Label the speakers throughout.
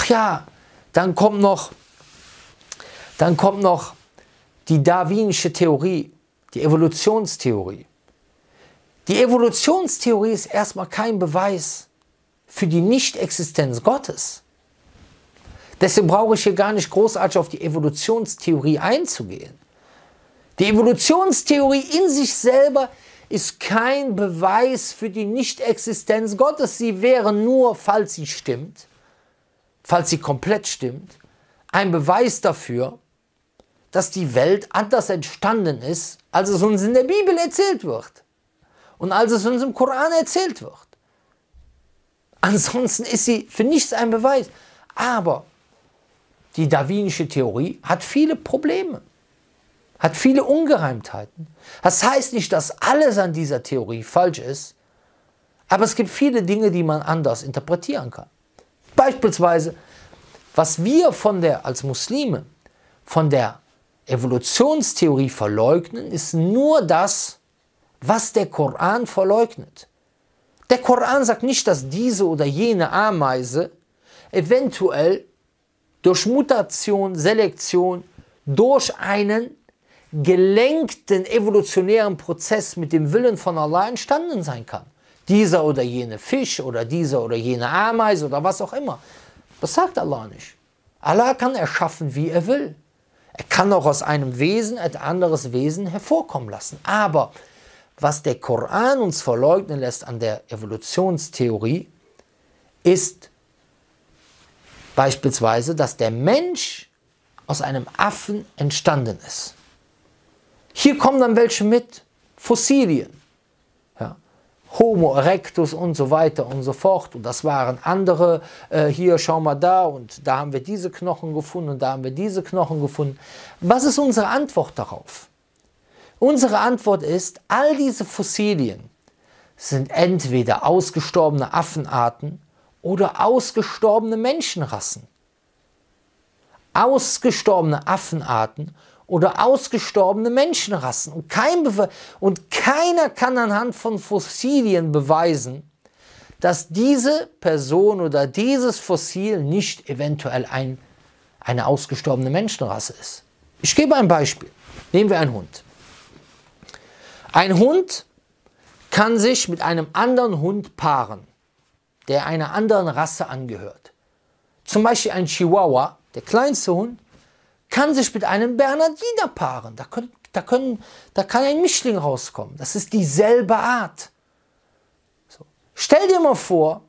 Speaker 1: ja, dann kommt noch die darwinische Theorie, die Evolutionstheorie. Die Evolutionstheorie ist erstmal kein Beweis für die Nichtexistenz Gottes. Deswegen brauche ich hier gar nicht großartig auf die Evolutionstheorie einzugehen. Die Evolutionstheorie in sich selber ist kein Beweis für die Nichtexistenz Gottes. Sie wäre nur, falls sie stimmt, falls sie komplett stimmt, ein Beweis dafür, dass die Welt anders entstanden ist, als es uns in der Bibel erzählt wird und als es uns im Koran erzählt wird. Ansonsten ist sie für nichts ein Beweis. Aber die darwinische Theorie hat viele Probleme, hat viele Ungereimtheiten. Das heißt nicht, dass alles an dieser Theorie falsch ist, aber es gibt viele Dinge, die man anders interpretieren kann. Beispielsweise, was wir als Muslime von der Evolutionstheorie verleugnen, ist nur das, was der Koran verleugnet. Der Koran sagt nicht, dass diese oder jene Ameise eventuell durch Mutation, Selektion, durch einen gelenkten evolutionären Prozess mit dem Willen von Allah entstanden sein kann. Dieser oder jene Fisch oder dieser oder jene Ameise oder was auch immer. Das sagt Allah nicht. Allah kann erschaffen, wie er will. Er kann auch aus einem Wesen ein anderes Wesen hervorkommen lassen. Aber was der Koran uns verleugnen lässt an der Evolutionstheorie, ist beispielsweise, dass der Mensch aus einem Affen entstanden ist. Hier kommen dann welche mit, Fossilien, ja, Homo erectus und so weiter und so fort. Und das waren andere, hier schau mal da und da haben wir diese Knochen gefunden und da haben wir diese Knochen gefunden. Was ist unsere Antwort darauf? Unsere Antwort ist, all diese Fossilien sind entweder ausgestorbene Affenarten oder ausgestorbene Menschenrassen. Ausgestorbene Affenarten oder ausgestorbene Menschenrassen. Und keiner kann anhand von Fossilien beweisen, dass diese Person oder dieses Fossil nicht eventuell eine ausgestorbene Menschenrasse ist. Ich gebe ein Beispiel. Nehmen wir einen Hund. Ein Hund kann sich mit einem anderen Hund paaren, der einer anderen Rasse angehört. Zum Beispiel ein Chihuahua, der kleinste Hund, kann sich mit einem Bernardiner paaren. Da kann ein Mischling rauskommen. Das ist dieselbe Art. So. Stell dir mal vor,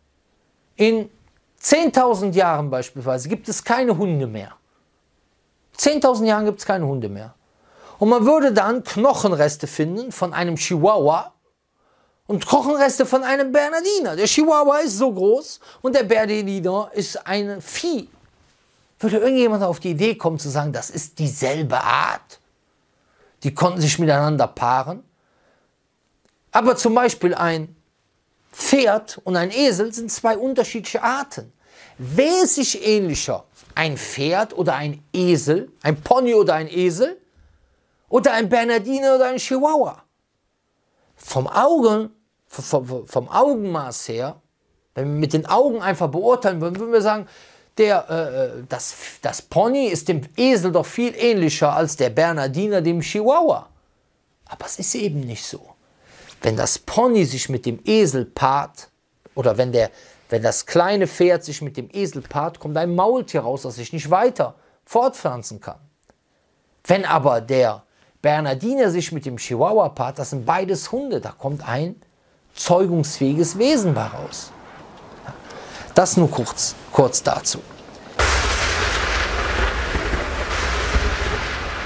Speaker 1: in 10.000 Jahren beispielsweise gibt es keine Hunde mehr. 10.000 Jahren gibt es keine Hunde mehr. Und man würde dann Knochenreste finden von einem Chihuahua und Knochenreste von einem Bernardiner. Der Chihuahua ist so groß und der Bernardiner ist ein Vieh. Würde irgendjemand auf die Idee kommen zu sagen, das ist dieselbe Art? Die konnten sich miteinander paaren. Aber zum Beispiel ein Pferd und ein Esel sind zwei unterschiedliche Arten. Wer ist sich ähnlicher? Ein Pferd oder ein Esel? Ein Pony oder ein Esel? Oder ein Bernardiner oder ein Chihuahua? Vom Augenmaß her, wenn wir mit den Augen einfach beurteilen würden, würden wir sagen, das Pony ist dem Esel doch viel ähnlicher als der Bernardiner dem Chihuahua. Aber es ist eben nicht so. Wenn das Pony sich mit dem Esel paart, oder wenn das kleine Pferd sich mit dem Esel paart, kommt ein Maultier raus, das sich nicht weiter fortpflanzen kann. Wenn aber der Bernardiner sich mit dem Chihuahua paart, das sind beides Hunde, da kommt ein zeugungsfähiges Wesen bei raus. Das nur kurz dazu.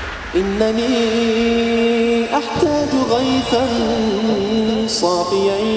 Speaker 2: إنني أحتاج غيثا صافيا